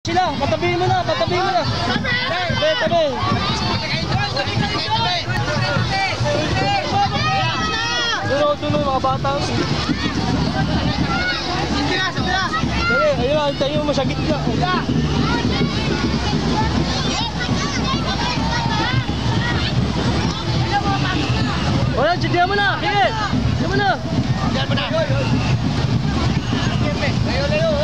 sila. Patabihin mo na, patabihin mo na. Tabi, tabi. Dulo, mga bata. Dali, ayun, antayin mo sa gitna. Wala, diyan mo na. Sige. Diyan mo na. Diyan mo na. Layo, layo.